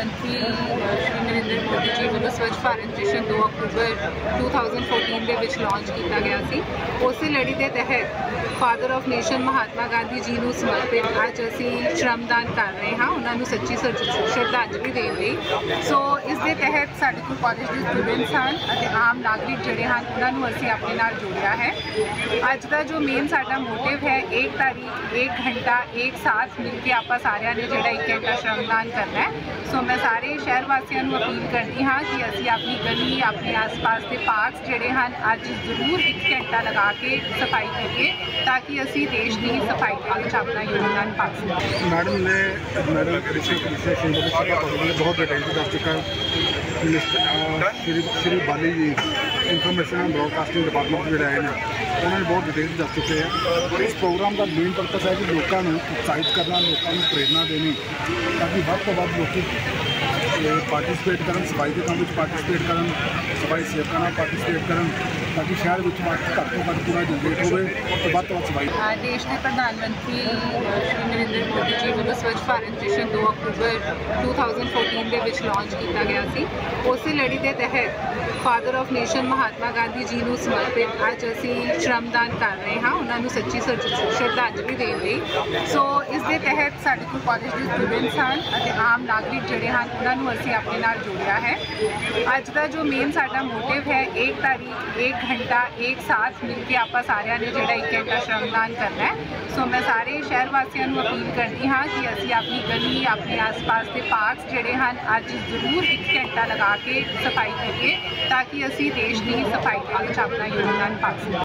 प्रधानमंत्री श्री नरेंद्र मोदी जी ਵੱਲੋਂ स्वच्छ भारत मिशन 2 अक्टूबर 2014 ਦੇ ਵਿੱਚ ਲਾਂਚ ਕੀਤਾ ਗਿਆ ਸੀ। ਉਸੇ ਲੜੀ ਦੇ ਤਹਿਤ father of nation Mahatma Gandhi ji ਨੂੰ ਸਮਰਪਿਤ ਅੱਜ ਅਸੀਂ ਸ਼੍ਰਮਦਾਨ ਕਰ ਰਹੇ ਹਾਂ, ਉਹਨਾਂ ਨੂੰ ਸੱਚੀ ਸ਼ਰਧਾਂਜਲੀ ਦੇਣ ਲਈ। ਸੋ ਇਸ ਦੇ ਤਹਿਤ ਸਾਡੇ ਕੋਲ ਕਾਲਜ ਦੇ ਸਟੂਡੈਂਟਸ ਹਨ ਅਤੇ ਆਮ ਨਾਗਰਿਕ ਜਿਹੜੇ ਹਨ ਉਹਨਾਂ ਨੂੰ ਅਸੀਂ ਆਪਣੇ ਨਾਲ ਜੋੜਿਆ ਹੈ। ਅੱਜ ਦਾ ਜੋ ਮੇਨ ਸਾਡਾ ਮੋਟਿਵ ਹੈ, 1 तारीख 1 घंटा एक साथ मिल के आप सारिਆਂ ने ਜਿਹੜਾ 1 घंटा श्रमदान करना है। सो मैं सारे शहर वासियों को अपील करती हाँ कि असी अपनी गली अपने आस पास के पार्क्स जोड़े हैं अज जरूर 1 घंटा लगा के सफाई करिए ताकि असी देश की सफाई के अपना योगदान पा सकें। मैडम ने बहुत डिटेल से दस चुका Shri Bali ji information and broadcasting department जो आए हैं उन्होंने बहुत डिटेल दस चुके हैं। इस प्रोग्राम का मेन पर्पस है कि लोगों को उत्साहित करना, लोगों को प्रेरणा देनी ताकि ਵੱਧ ਤੋਂ ਵੱਧ ਲੋਕੀ पार्टिसिपेट कर सफाई के काम में पार्टिसिपेट कर सफाई सेवकों ਨਾਲ पार्टिसिपेट कर ताकि शहर में घट तो घट पूरा जनरेट हो तो ਵੱਧ ਤੋਂ ਵੱਧ सफाई। देश के प्रधानमंत्री श्री नरेंद्र मोदी जी ਵੱਲੋਂ स्वच्छ भारत मिशन 2 अक्टूबर 2014 ਦੇ ਵਿੱਚ ਲਾਂਚ ਕੀਤਾ ਗਿਆ ਸੀ। ਉਸੇ ਲੜੀ ਦੇ ਤਹਿਤ father of nation Mahatma Gandhi ji ਨੂੰ ਸਮਰਪਿਤ ਅੱਜ ਅਸੀਂ ਸ਼੍ਰਮਦਾਨ ਕਰ ਰਹੇ ਹਾਂ, ਉਹਨਾਂ ਨੂੰ ਸੱਚੀ ਸ਼ਰਧਾਂਜਲੀ ਦੇਣ ਲਈ। ਸੋ ਇਸ ਦੇ ਤਹਿਤ ਸਾਡੇ ਕੋਲ ਕਾਲਜ ਦੇ ਸਟੂਡੈਂਟਸ ਹਨ ਅਤੇ ਆਮ ਨਾਗਰਿਕ ਜਿਹੜੇ ਹਨ ਉਹਨਾਂ ਨੂੰ ਅਸੀਂ ਆਪਣੇ ਨਾਲ ਜੋੜਿਆ ਹੈ। ਅੱਜ ਦਾ ਜੋ ਮੇਨ ਸਾਡਾ ਮੋਟਿਵ है, 1 तारीख 1 घंटा एक साथ मिल के आप सारिਆਂ ने ਜਿਹੜਾ 1 घंटा श्रमदान करना है। सो मैं सारे शहर वासियों को अपील करती हाँ कि असी अपनी गली अपने आस पास के पार्क्स जोड़े हैं अज जरूर 1 घंटा लगा के सफाई करिए ताकि असी देश की सफाई के अपना योगदान पा सकें।